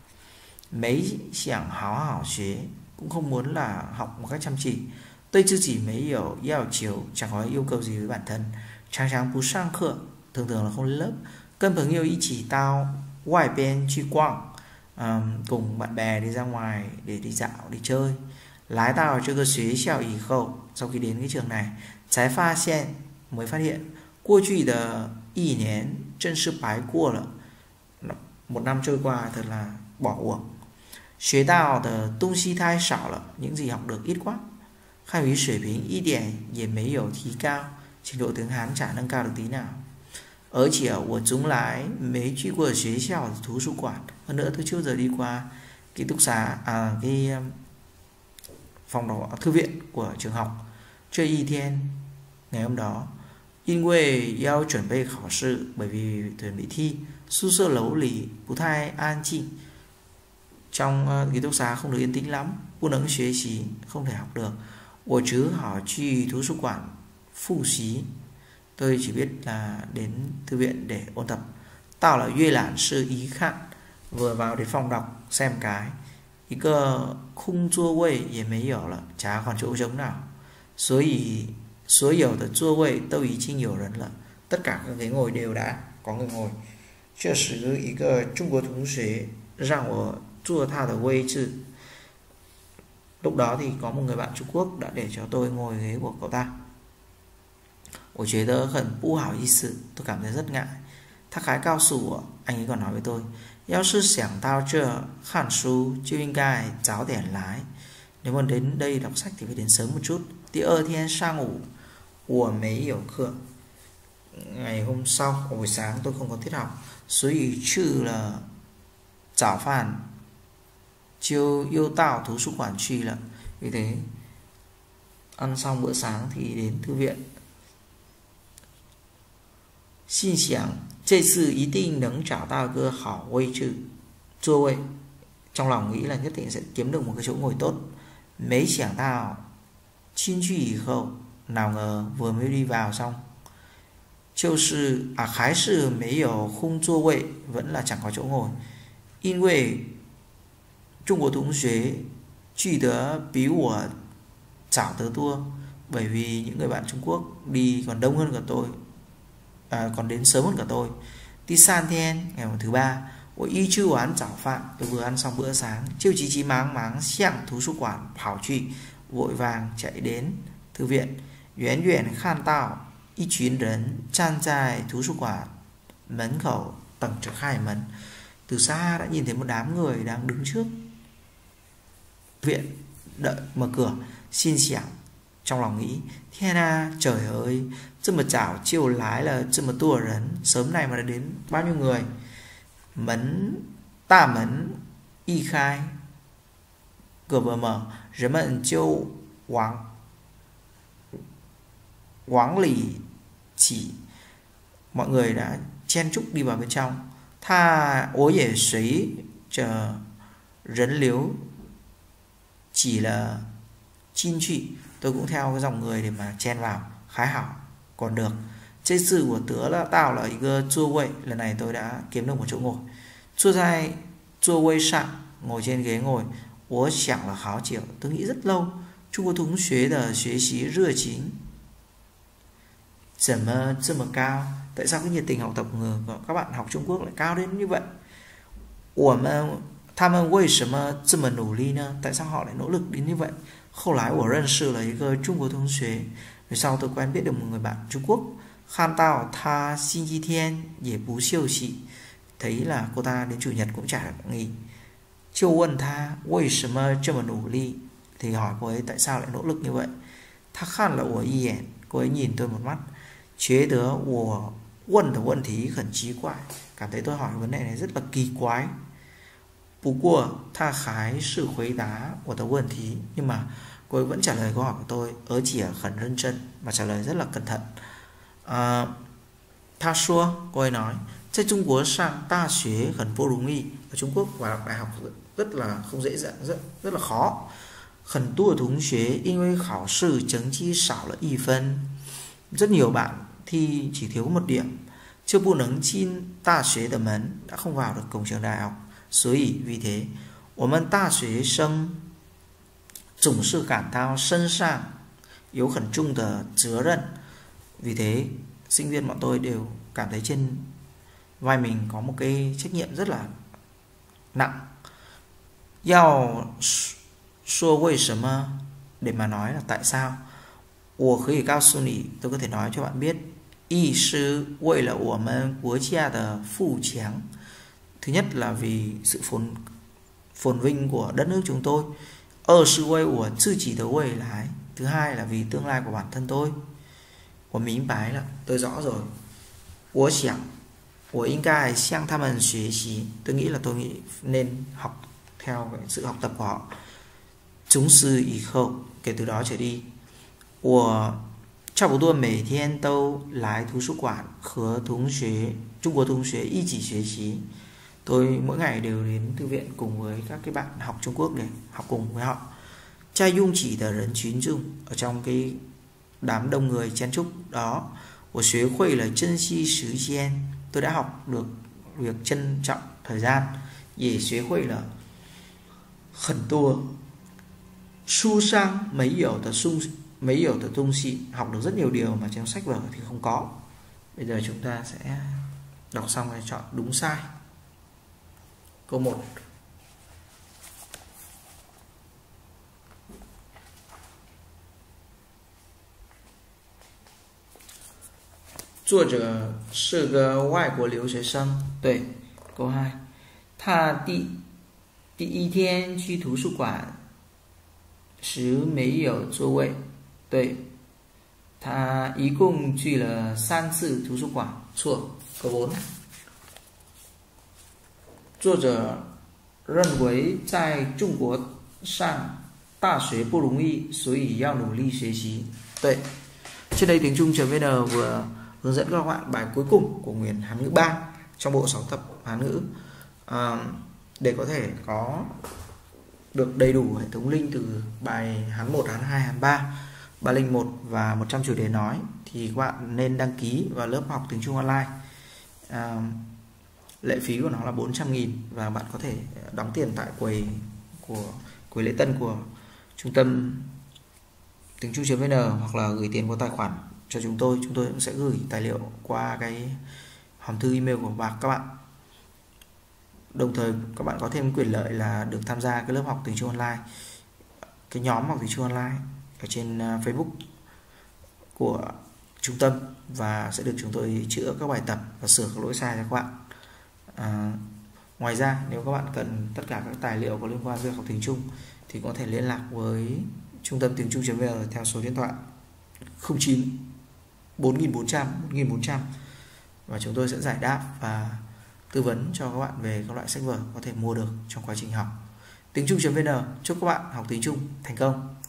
Mấy想好好学, cũng không muốn là học một cách chăm chỉ. 对自己没有要求, chẳng có yêu cầu gì với bản thân. 常常不上课, thường thường là không lên lớp. 跟朋友一起到外边去逛, cùng bạn bè đi ra ngoài để đi dạo, đi chơi. 来到这个学校以后, sau khi đến cái trường này, 才发现, mới phát hiện, 过去的1年真是白过了. 1 năm trôi qua thật là bỏ uổng. 学到的东西太少了, những gì học được ít quá. 汉语水平一点也没有提高, trình độ tiếng Hán chả nâng cao được tí nào. 而且我从来没去过学校的图书馆. Hơn nữa tôi chưa bao giờ đi qua ký túc xá, cái phòng đó, thư viện của trường học. 这一天, ngày hôm đó, 因为要准备考试, bởi vì chuẩn bị thi, 宿舍楼里不太安静. trong ký túc xá không được yên tĩnh lắm,不能学习 không thể học được. 我只好去图书馆复习 tôi chỉ biết là đến thư viện để ôn tập. 到了阅览室一看 vừa vào đến phòng đọc xem cái, 一个空座位也没有了 chả còn chỗ trống nào. 所以所有的座位都已经有人了 tất cả các ghế ngồi đều đã có người ngồi. 这时一个中国同学让我坐他的位置 lúc đó thì có một người bạn Trung Quốc đã để cho tôi ngồi ghế của cậu ta. 我觉得很不好意思 tôi cảm thấy rất ngại. 他还告诉我 anh ấy còn nói với tôi 要是想到这看书就应该早点来 nếu mà đến đây đọc sách thì phải đến sớm một chút. 第二天上午我没有课 ngày hôm sau buổi sáng tôi không có tiết học. 所以去了早饭就又到图书馆去了 vì thế ăn xong bữa sáng thì đến thư viện. 心想这次一定能找到个好位置座位 trong lòng nghĩ là nhất định sẽ kiếm được một cái chỗ ngồi tốt. 没想到进去以后 nào ngờ vừa mới đi vào xong 就是还是没有空座位 vẫn là chẳng có chỗ ngồi. 因为中国同学去得比我早得多 bởi vì những người bạn Trung Quốc đi còn đông hơn cả tôi, còn đến sớm hơn cả tôi. 第三天 ngày thứ ba 我一吃完早饭 tôi vừa ăn xong bữa sáng 就急急忙忙向图书馆跑去 vội vàng chạy đến thư viện. 远远看到一群人站在图书馆门口等着开门. Từ xa đã nhìn thấy một đám người đang đứng trước viện đợi mở cửa. 心想 trong lòng nghĩ 天啊 trời ơi 这么早就来了这么多人 sớm này mà đã đến bao nhiêu người. 大门一开 cửa vừa mở 人们就往里挤 mọi người đã chen chúc đi vào bên trong. 我也随着人流挤了进去 tôi cũng theo cái dòng người để mà chen vào. 还好 còn được. 这次我得了到了一个座位 lần này tôi đã kiếm được một chỗ ngồi. 坐在座位上 ngồi trên ghế ngồi. 我想了好久 tôi nghĩ rất lâu. 中国同学的学习热情怎么这么高 tại sao cái nhiệt tình học tập của các bạn học Trung Quốc lại cao đến như vậy. 他们为什么这么努力呢 tại sao họ lại nỗ lực đến như vậy. 后来我认识了一个中国同学 rồi sau tôi quen biết được một người bạn Trung Quốc. 看到他星期天也不休息 thấy là cô ta đến chủ nhật cũng chả được nghỉ. 就问他为什么这么努力 thì hỏi cô ấy tại sao lại nỗ lực như vậy. 他看了我一眼 cô ấy nhìn tôi một mắt. 觉得我问的问题很奇怪 cảm thấy tôi hỏi vấn đề này rất là kỳ quái. 不过他还是回答我的问题 nhưng mà cô ấy vẫn trả lời câu hỏi của tôi, ở chỉ很认真 và trả lời rất là cẩn thận. 他说 cô ấy nói 在中国上大学很不容易 ở Trung Quốc và học đại học rất là không dễ dàng, rất là khó. 很多同学因为考试成绩少了1分 rất nhiều bạn thi chỉ thiếu một điểm. 就不能进大学的门 đã không vào được cổng trường đại học. 所以 vì thế 我们大学生总是感到身上有很重的责任 vì thế sinh viên bọn tôi đều cảm thấy trên vai mình có một cái trách nhiệm rất là nặng. 要说为什么 để mà nói là tại sao. 我可以告诉你 tôi có thể nói cho bạn biết. 一是为了我们国家的富强 thứ nhất là vì sự phồn vinh của đất nước chúng tôi. 二是为我自己的未来 thứ hai là vì tương lai của bản thân tôi. 我明白了 tôi rõ rồi. 我想我应该向他们学习 tôi nghĩ là tôi nên học theo sự học tập của họ. 从此以后 kể từ đó trở đi 我差不多每天都来图书馆和中国同学一起学习 Tôi mỗi ngày đều đến thư viện cùng với các cái bạn học Trung Quốc để học cùng với họ. Cha dung chỉ tờ rấn chuyến dung, ở trong cái đám đông người chen chúc đó, của xuế khuây là chân si sứ chen, tôi đã học được việc trân trọng thời gian. Dễ xuế khuây là khẩn tua su sang mấy hiểu tờ tung xị, học được rất nhiều điều mà trong sách vở thì không có. Bây giờ chúng ta sẽ đọc xong rồi chọn đúng sai. Câu 1. 作者是个外国留学生，对。câu 2， 他第一天去图书馆时没有座位，对。他一共去了3次图书馆，错。câu 4， 作者认为在中国上大学不容易，所以要努力学习，对。Trên đây tiếng Trung.vn vừa hướng dẫn các bạn bài cuối cùng của Nguyền Hán ngữ 3 trong bộ 6 tập Hán ngữ. Để có thể có được đầy đủ hệ thống link từ bài Hán 1, Hán 2, Hán 3, 301 và 100 chủ đề nói thì các bạn nên đăng ký vào lớp học tiếng Trung online. Lệ phí của nó là 400.000 và bạn có thể đóng tiền tại quầy lễ tân của trung tâm tiếng Trung.vn hoặc là gửi tiền qua tài khoản cho chúng tôi cũng sẽ gửi tài liệu qua cái hòm thư email của các bạn. Đồng thời các bạn có thêm quyền lợi là được tham gia cái lớp học tiếng Trung online, cái nhóm học tiếng Trung online ở trên Facebook của trung tâm, và sẽ được chúng tôi chữa các bài tập và sửa các lỗi sai cho các bạn. Ngoài ra nếu các bạn cần tất cả các tài liệu có liên quan việc học tiếng Trung thì có thể liên lạc với trung tâm tiếng Trung.vn theo số điện thoại 09 4400 1400 và chúng tôi sẽ giải đáp và tư vấn cho các bạn về các loại sách vở có thể mua được trong quá trình học. Tiếng Trung.vn chúc các bạn học tiếng Trung thành công.